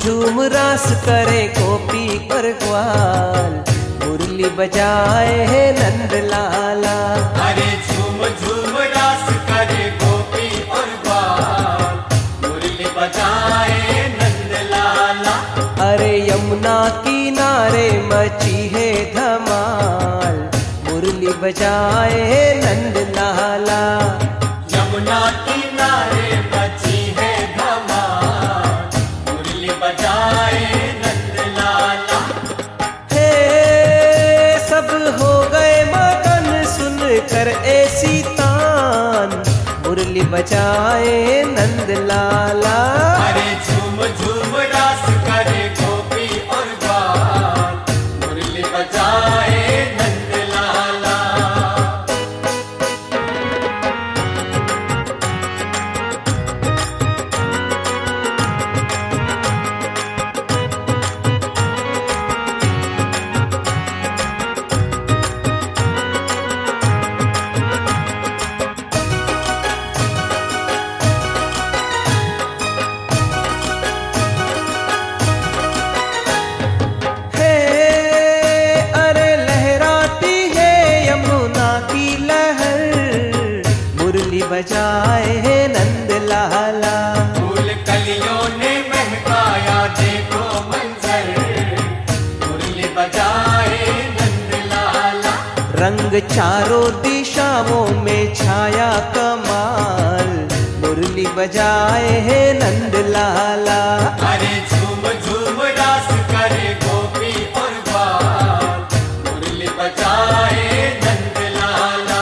झूम रास करे गोपी और ग्वाल, मुरली बजाए है नंद लाला। अरे झूम झूम रास करे गोपी और ग्वाल, मुरली बजाए नंद लाला। अरे यमुना किनारे मची है धमाल, मुरली बजाए है नंद लाला। यमुना किनारे मची है धमाल, मुरली बजाए नंद लाला। हे सब हो गए मगन सुन कर ऐसी तान, मुरली बजाए नंद लाला। अरे झूम झूम रास करे गोपी और ग्वाल, मुरली बजाए नंद लाला। बजाए है नंद लाला। फूल कलियों ने महकाया देखो मंजर, मुरली बजाए नंद लाला। रंग चारों दिशाओं में छाया कमाल, मुरली बजाए है नंद लाला। अरे झूम झूम रास करे गोपी और ग्वाल, मुरली बजाए नंद लाला।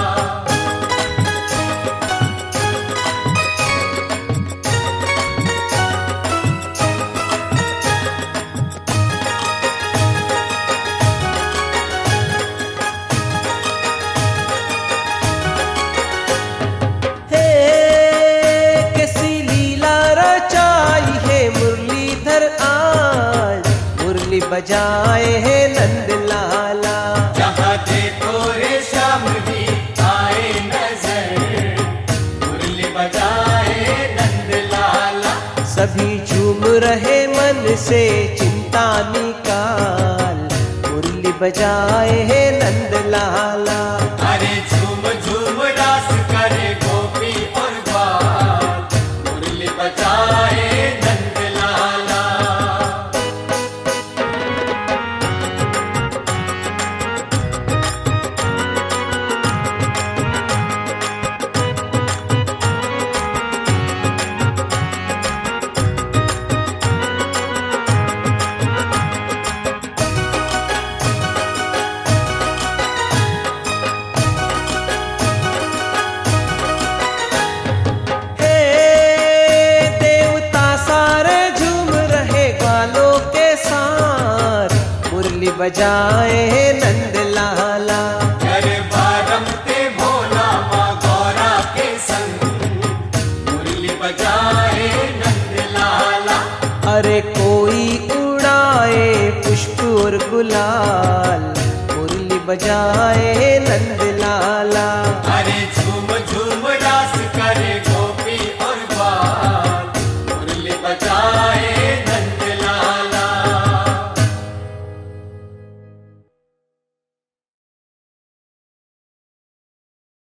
बजाए है नंद लाला। जहाँ देखो रे श्याम जी आए नजर, मुरली बजाए नंद लाला। सभी झूम रहे मन से चिंता निकाल, मुरली बजाए है नंद लाला। अरे झूम झूम रास करे गोपी और ग्वाल, मुरली बजाए नंद लाला। बजाए नंद लाला। गरबा रमते भोला माँ गौरा के संग, मुरली बजाए नंद लाला। अरे कोई उड़ाए पुष्प और गुलाल, मुरली बजाए नंद लाला। अरे